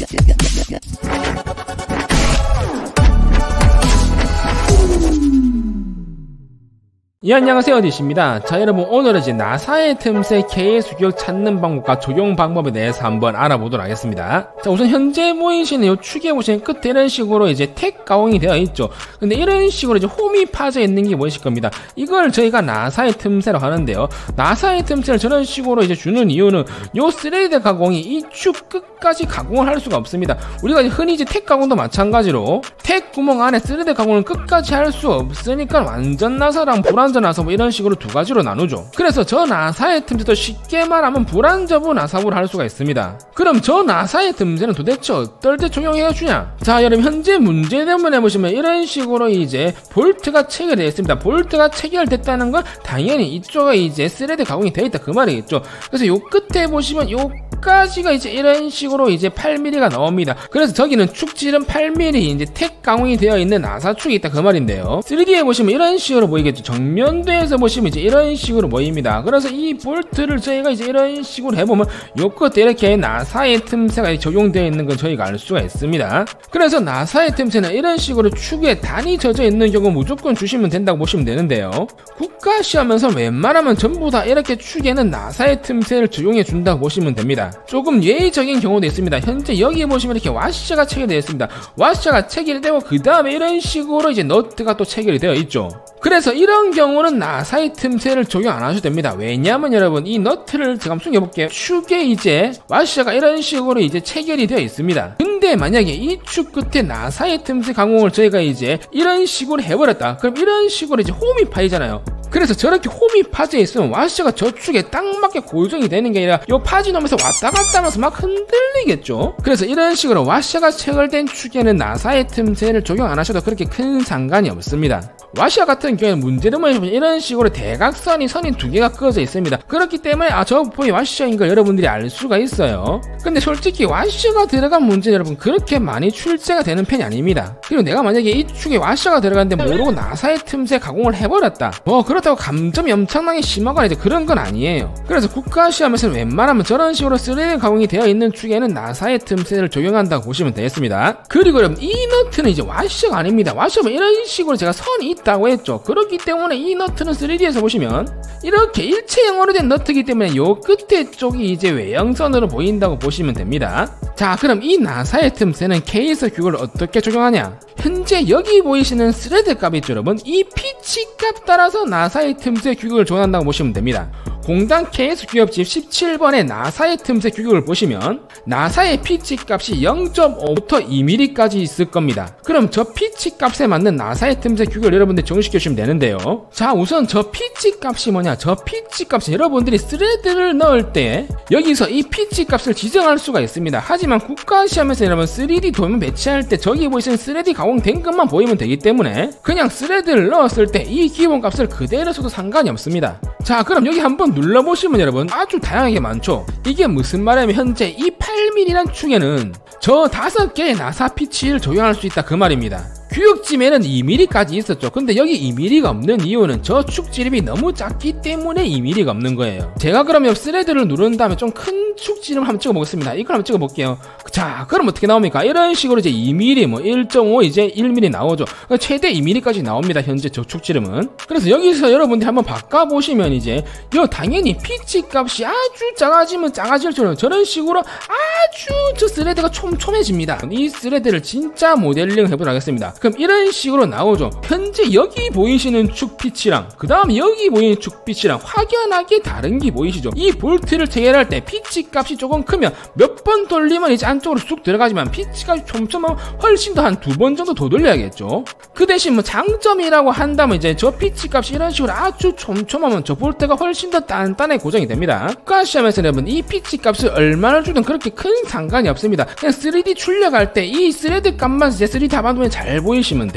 예, 안녕하세요, 디시입니다. 자, 여러분, 오늘은 이제 나사의 틈새 KS 규격 찾는 방법과 적용 방법에 대해서 한번 알아보도록 하겠습니다. 자, 우선 현재 보이시는 이 축에 보시는 끝에 이런 식으로 이제 택 가공이 되어 있죠. 근데 이런 식으로 이제 홈이 파져 있는 게 보이실 겁니다. 이걸 저희가 나사의 틈새라고 하는데요. 나사의 틈새를 저런 식으로 이제 주는 이유는 요 스레드 가공이 이 축 끝까지 가공을 할 수가 없습니다. 우리가 이제 흔히 이제 택 가공도 마찬가지로 택 구멍 안에 스레드 가공을 끝까지 할 수 없으니까 완전 나사랑 불완전 나사 뭐 이런 식으로 두 가지로 나누죠. 그래서 저 나사의 틈새도 쉽게 말하면 불완전부 나사부를 할 수가 있습니다. 그럼 저 나사의 틈새는 도대체 어떨 때 적용해 주냐? 자, 여러분, 현재 문제 대문에 보시면 이런 식으로 이제 볼트가 체결되어 있습니다. 볼트가 체결됐다는 건 당연히 이쪽에 이제 스레드 가공이 되어 있다 그 말이겠죠. 그래서 요 끝에 보시면 요까지가 이제 이런 식으로 이제 8mm가 나옵니다. 그래서 저기는 축질은 8mm 이제 택 가공이 되어 있는 나사축이 있다 그 말인데요. 3D에 보시면 이런 식으로 보이겠죠. 정면도에서 보시면 이제 이런 식으로 보입니다. 그래서 이 볼트를 저희가 이제 이런 식으로 해보면 요 끝에 이렇게 나사의 틈새가 적용되어 있는 건 저희가 알 수가 있습니다. 그래서 나사의 틈새는 이런 식으로 축에 단이 젖어 있는 경우 무조건 주시면 된다고 보시면 되는데요. 국가 시험에서 웬만하면 전부 다 이렇게 축에는 나사의 틈새를 적용해 준다고 보시면 됩니다. 조금 예외적인 경우도 있습니다. 현재 여기 보시면 이렇게 와셔가 체결되어 있습니다. 와셔가 체결되고 그 다음에 이런 식으로 이제 너트가 또 체결이 되어 있죠. 그래서 이런 경우는 나사의 틈새를 적용 안 하셔도 됩니다. 왜냐하면 여러분, 이 너트를 제가 한번 숨겨볼게요. 축에 이제 와셔가 이런 식으로 이제 체결이 되어 있습니다. 근데 만약에 이 축 끝에 나사의 틈새 가공을 저희가 이제 이런 식으로 해버렸다. 그럼 이런 식으로 이제 홈이 파이잖아요. 그래서 저렇게 홈이 파져 있으면 와셔가 저 축에 딱 맞게 고정이 되는 게 아니라 요 파지노면서 왔다 갔다 하면서 막 흔들리겠죠. 그래서 이런 식으로 와셔가 체결된 축에는 나사의 틈새를 적용 안 하셔도 그렇게 큰 상관이 없습니다. 와셔 같은 경우에는 문제점은 이런 식으로 대각선이 선이 두 개가 그어져 있습니다. 그렇기 때문에 저 부분이 와셔인 걸 여러분들이 알 수가 있어요. 근데 솔직히 와셔가 들어간 문제는 여러분 그렇게 많이 출제가 되는 편이 아닙니다. 그리고 내가 만약에 이 축에 와셔가 들어갔는데 모르고 나사의 틈새 가공을 해버렸다, 그렇다고 감점이 엄청나게 심하거나 이제 그런 건 아니에요. 그래서 국가시험에서는 웬만하면 저런 식으로 3D 가공이 되어 있는 축에는 나사의 틈새를 적용한다고 보시면 되겠습니다. 그리고 여러분, 이 너트는 이제 와셔가 아닙니다. 와셔는 이런 식으로 제가 선이 있다고 했죠. 그렇기 때문에 이 너트는 3D에서 보시면 이렇게 일체형으로 된 너트이기 때문에 요 끝에 쪽이 이제 외형선으로 보인다고 보시면 됩니다. 자, 그럼 이 나사의 틈새는 KS 규격을 어떻게 적용하냐? 현재 여기 보이시는 스레드 값 있죠, 여러분? 이 피치 값 따라서 나사의 틈새 규격을 적용한다고 보시면 됩니다. 공단 KS 규격집 17번의 나사의 틈새 규격을 보시면 나사의 피치 값이 0.5부터 2mm까지 있을 겁니다. 그럼 저 피치 값에 맞는 나사의 틈새 규격을 여러분들 정식해 주시면 되는데요. 자, 우선 저 피치 값이 뭐냐? 저 피치 값은 여러분들이 스레드를 넣을 때 여기서 이 피치 값을 지정할 수가 있습니다. 하지만 국가시험에서 여러분 3D 도면 배치할 때 저기 보이시는 3D 가공된 것만 보이면 되기 때문에 그냥 스레드를 넣었을 때 이 기본 값을 그대로 써도 상관이 없습니다. 자, 그럼 여기 한번 눌러보시면 여러분 아주 다양하게 많죠. 이게 무슨 말이냐면 현재 이 8mm란 축에는 저 5개의 나사 피치를 적용할 수 있다 그 말입니다. 규격쯤에는 2mm까지 있었죠. 근데 여기 2mm가 없는 이유는 저 축지름이 너무 작기 때문에 2mm가 없는 거예요. 제가 그러면 스레드를 누른 다음에 좀 큰 축지름 한번 찍어보겠습니다. 이걸 한번 찍어볼게요. 자, 그럼 어떻게 나옵니까? 이런 식으로 이제 2mm, 1.5, 이제 1mm 나오죠. 최대 2mm까지 나옵니다. 현재 저 축지름은. 그래서 여기서 여러분들이 한번 바꿔보시면 이제 당연히 피치 값이 아주 작아지면 작아질처럼 저런 식으로 아주 저 스레드가 촘촘해집니다. 이 스레드를 진짜 모델링 해보도록 하겠습니다. 그럼 이런 식으로 나오죠. 현재 여기 보이시는 축 피치랑 그 다음에 여기 보이는 축 피치랑 확연하게 다른 게 보이시죠. 이 볼트를 체결할 때 피치 값이 조금 크면 몇 번 돌리면 이제 안쪽으로 쑥 들어가지만 피치 값이 촘촘하면 훨씬 더 한 2번 정도 더 돌려야겠죠. 그 대신 뭐 장점이라고 한다면 이제 저 피치 값이 이런 식으로 아주 촘촘하면 저 볼트가 훨씬 더 단단하게 고정이 됩니다. 국가시험에서 여러분 이 피치 값을 얼마나 주든 그렇게 큰 상관이 없습니다. 그냥 3D 출력할 때 이 스레드 값만 이제 3D 답안도면 잘 보이시면 돼요.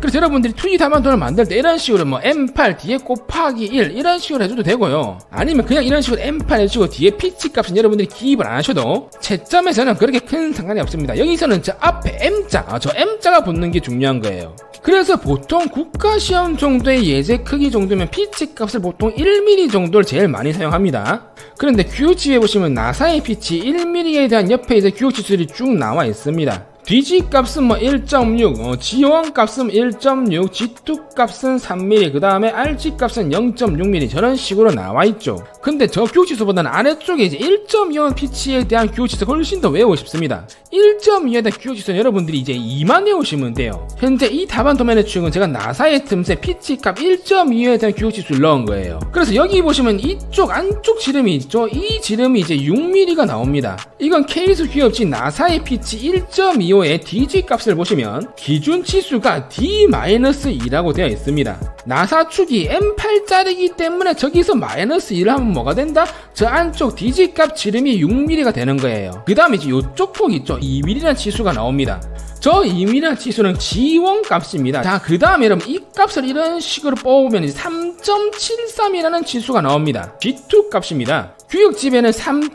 그래서 여러분들이 2D 답안돈을 만들 때 이런 식으로 뭐 M8 뒤에 곱하기 1 이런 식으로 해줘도 되고요. 아니면 그냥 이런 식으로 M8 해주고 뒤에 피치 값은 여러분들이 기입을 안 하셔도 채점에서는 그렇게 큰 상관이 없습니다. 여기서는 저 앞에 M자, 저 M자가 붙는 게 중요한 거예요. 그래서 보통 국가시험 정도의 예제 크기 정도면 피치 값을 보통 1mm 정도를 제일 많이 사용합니다. 그런데 규칙에 보시면 나사의 피치 1mm에 대한 옆에 이제 규칙들이 쭉 나와 있습니다. DG 값은 뭐 1.6, G1 값은 1.6, G2 값은 3mm, 그 다음에 RG 값은 0.6mm 저런 식으로 나와 있죠. 근데 저 교육지수보다는 아래쪽에 이제 1.25 피치에 대한 교육지수 훨씬 더 외우고 싶습니다. 1.2에 대한 교육지수는 여러분들이 이제 2만 외우시면 돼요. 현재 이 답안 도면의 추측은 제가 나사의 틈새 피치 값 1.2에 대한 교육지수를 넣은 거예요. 그래서 여기 보시면 이쪽 안쪽 지름이 있죠. 이 지름이 이제 6mm가 나옵니다. 이건 K수 기업지 나사의 피치 1.25의 DG 값을 보시면 기준 치수가 D-2라고 되어 있습니다. 나사 축이 M8짜리이기 때문에 저기서 -1을 하면 뭐가 된다? 저 안쪽 DG 값 지름이 6mm가 되는 거예요. 그 다음에 이제 요쪽 폭 있죠? 2mm라는 치수가 나옵니다. 저 2mm라는 치수는 G1 값입니다. 자, 그 다음에 여러분 이 값을 이런 식으로 뽑으면 3.73이라는 치수가 나옵니다. G2 값입니다. 규격집에는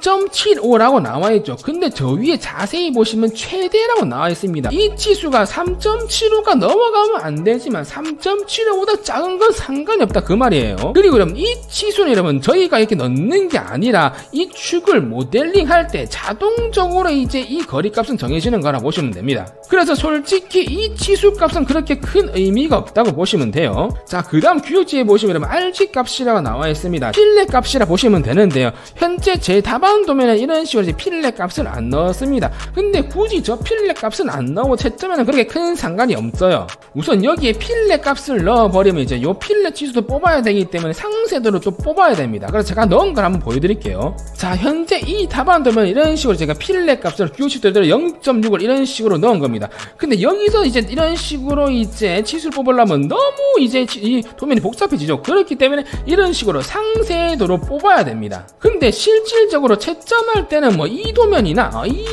3.75라고 나와있죠. 근데 저 위에 자세히 보시면 최대라고 나와있습니다. 이 치수가 3.75가 넘어가면 안되지만 3.75보다 작은 건 상관이 없다 그 말이에요. 그리고 여러분 이 치수는 여러분 저희가 이렇게 넣는 게 아니라 이 축을 모델링 할 때 자동적으로 이제 이 거리값은 정해지는 거라 보시면 됩니다. 그래서 솔직히 이 치수 값은 그렇게 큰 의미가 없다고 보시면 돼요. 자, 그 다음 규격지에 보시면 여러분 RG 값이라고 나와있습니다. 필레 값이라 보시면 되는데요. 현재 제 답안 도면에 이런 식으로 이제 필레 값을 안 넣었습니다. 근데 굳이 저 필레 값은 안 넣고 채점에는 그렇게 큰 상관이 없어요. 우선 여기에 필레 값을 넣어버리면 이제 요 필레 치수도 뽑아야 되기 때문에 상세도를 또 뽑아야 됩니다. 그래서 제가 넣은 걸 한번 보여드릴게요. 자, 현재 이 답안 도면 이런 식으로 제가 필레 값을 규칙대로 0.6을 이런 식으로 넣은 겁니다. 근데 여기서 이제 이런 식으로 이제 치수를 뽑으려면 너무 이제 이 도면이 복잡해지죠. 그렇기 때문에 이런 식으로 상세도로 뽑아야 됩니다. 근데 실질적으로 채점할 때는 뭐 이 도면이나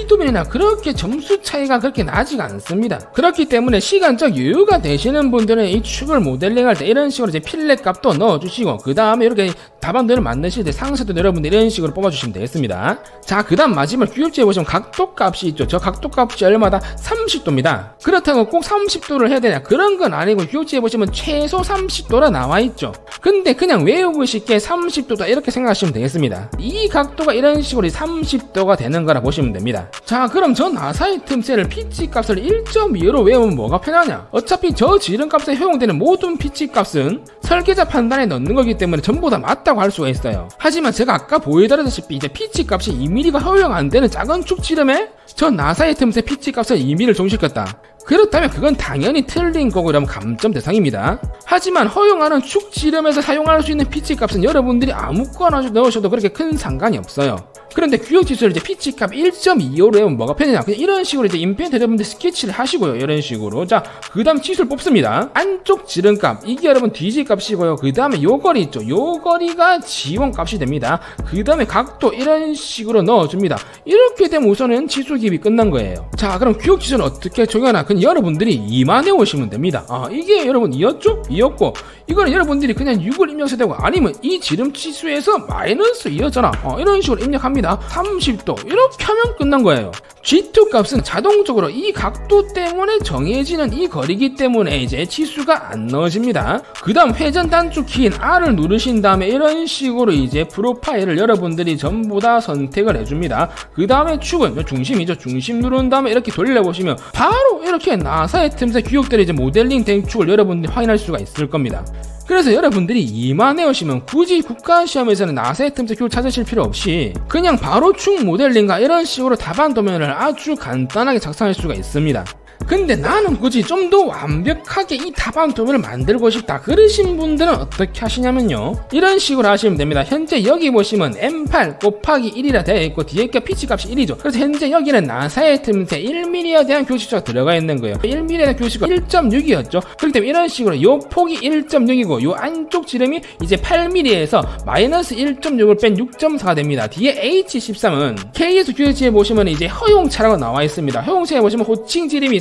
그렇게 점수 차이가 그렇게 나지가 않습니다. 그렇기 때문에 시간적 여유가 되시는 분들은 이 축을 모델링할 때 이런 식으로 이제 필레 값도 넣어주시고 그 다음에 이렇게 답안들을 만드실 때 상세도 여러분들 이런 식으로 뽑아주시면 되겠습니다. 자, 그 다음 마지막 규격지에 보시면 각도 값이 있죠. 저 각도 값이 얼마다 30도입니다. 그렇다고 꼭 30도를 해야 되냐? 그런 건 아니고 규격지에 보시면 최소 30도라 나와있죠. 근데 그냥 외우고 쉽게 30도다 이렇게 생각하시면 되겠습니다. 이 각도가 이런 식으로 30도가 되는 거라 보시면 됩니다. 자, 그럼 저 나사의 틈새를 피치 값을 1.25로 외우면 뭐가 편하냐? 어차피 저 지름 값에 효용되는 모든 피치 값은 설계자 판단에 넣는 거기 때문에 전부 다 맞다고 할 수가 있어요. 하지만 제가 아까 보여드렸다시피 이제 피치 값이 2mm가 허용 안 되는 작은 축 지름에 저 나사의 틈새 피치 값을 2mm를 종식했다. 그렇다면 그건 당연히 틀린 거고 이러면 감점 대상입니다. 하지만 허용하는 축 지름에서 사용할 수 있는 피치 값은 여러분들이 아무거나 넣으셔도 그렇게 큰 상관이 없어요. 그런데 규격지수를 이제 피치 값 1.25로 해보면 뭐가 편하냐? 그냥 이런 식으로 이제 인펜트 여러분들 스케치를 하시고요. 이런 식으로. 자, 그 다음 치수를 뽑습니다. 안쪽 지름값. 이게 여러분 DG 값이고요. 그 다음에 요 거리 있죠. 요 거리가 G1 값이 됩니다. 그 다음에 각도 이런 식으로 넣어줍니다. 이렇게 되면 우선은 치수 기입이 끝난 거예요. 자, 그럼 규격지수는 어떻게 적용하나? 그냥 여러분들이 2만 해오시면 됩니다. 이게 여러분 2였죠? 2였고, 이거는 여러분들이 그냥 6을 입력해도 되고, 아니면 이 지름 치수에서 마이너스 2였잖아. 이런 식으로 입력합니다. 30도 이렇게 하면 끝난 거예요. G2 값은 자동적으로 이 각도 때문에 정해지는 이 거리기 때문에 이제 치수가 안 넣어집니다. 그 다음 회전 단축 키인 R을 누르신 다음에 이런 식으로 이제 프로파일을 여러분들이 전부 다 선택을 해줍니다. 그 다음에 축은 중심이죠. 중심 누른 다음에 이렇게 돌려보시면 바로 이렇게 나사의 틈새 규격대로 이제 모델링 된 축을 여러분들이 확인할 수가 있을 겁니다. 그래서 여러분들이 2만 해오시면 굳이 국가시험에서는 나사의 틈새 규격을 찾으실 필요 없이 그냥 바로 축 모델링과 이런 식으로 답안 도면을 아주 간단하게 작성할 수가 있습니다. 근데 나는 굳이 좀 더 완벽하게 이 답안 도면을 만들고 싶다 그러신 분들은 어떻게 하시냐면요, 이런 식으로 하시면 됩니다. 현재 여기 보시면 M8 곱하기 1이라 되어 있고 뒤에 게 피치 값이 1이죠. 그래서 현재 여기는 나사의 틈새 1mm에 대한 교식수가 들어가 있는 거예요. 1mm에 대한 교식수가 1.6이었죠. 그렇기 때문에 이런 식으로 요 폭이 1.6이고 요 안쪽 지름이 이제 8mm에서 마이너스 1.6을 뺀 6.4가 됩니다. 뒤에 H13은 KS 규격지에 보시면 이제 허용차라고 나와 있습니다. 허용차에 보시면 호칭 지름이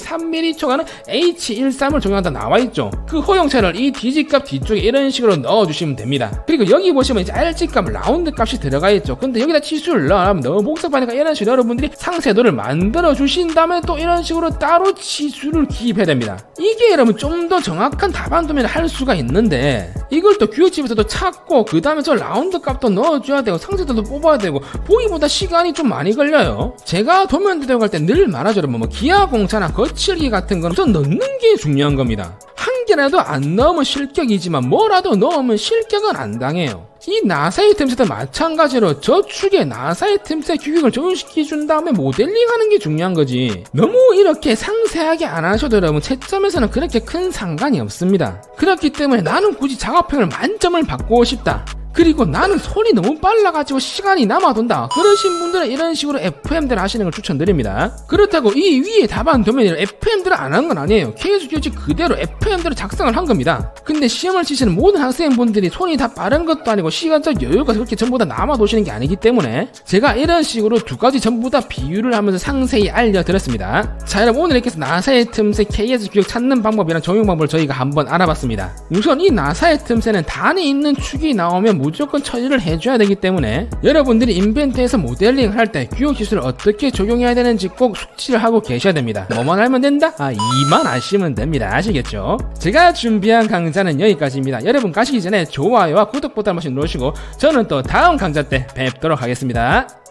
3mm 초과는 H13을 적용한다 나와있죠. 그 호용체를 이 DG값 뒤쪽에 이런 식으로 넣어주시면 됩니다. 그리고 여기 보시면 이제 RG값 라운드 값이 들어가있죠. 근데 여기다 치수를 넣으면 너무 복잡하니까 이런 식으로 여러분들이 상세도를 만들어 주신 다음에 또 이런 식으로 따로 치수를 기입해야 됩니다. 이게 여러분 좀 더 정확한 답안 도면을 할 수가 있는데 이걸 또 규칙집에서도 찾고 그 다음에 저 라운드 값도 넣어줘야 되고 상세도도 뽑아야 되고 보기보다 시간이 좀 많이 걸려요. 제가 도면 대회할 때 늘 말하죠. 여러분 뭐 기하공차나 거칠기 같은 거는 우선 넣는 게 중요한 겁니다. 한 개라도 안 넣으면 실격이지만 뭐라도 넣으면 실격은 안 당해요. 이 나사의 틈새도 마찬가지로 저축에 나사의 틈새 규격을 적용시켜준 다음에 모델링하는 게 중요한 거지. 너무 이렇게 상세하게 안 하셔도 여러분 채점에서는 그렇게 큰 상관이 없습니다. 그렇기 때문에 나는 굳이 작업형을 만점을 받고 싶다. 그리고 나는 손이 너무 빨라가지고 시간이 남아돈다. 그러신 분들은 이런 식으로 FM대를 하시는 걸 추천드립니다. 그렇다고 이 위에 답안 도면을 FM대를 안 한 건 아니에요. KS 규칙 그대로 FM대로 작성을 한 겁니다. 근데 시험을 치시는 모든 학생분들이 손이 다 빠른 것도 아니고 시간적 여유가 그렇게 전부 다 남아도시는 게 아니기 때문에 제가 이런 식으로 두 가지 전부 다 비유를 하면서 상세히 알려드렸습니다. 자, 여러분 오늘 이렇게 해서 나사의 틈새 KS 규칙 찾는 방법이랑 적용 방법을 저희가 한번 알아봤습니다. 우선 이 나사의 틈새는 단에 있는 축이 나오면 무조건 처리를 해줘야 되기 때문에 여러분들이 인벤트에서 모델링을 할 때 규격 지수를 어떻게 적용해야 되는지 꼭 숙지를 하고 계셔야 됩니다. 뭐만 알면 된다? 이만 아시면 됩니다. 아시겠죠? 제가 준비한 강좌는 여기까지입니다. 여러분 가시기 전에 좋아요와 구독 버튼 한 번씩 누르시고 저는 또 다음 강좌 때 뵙도록 하겠습니다.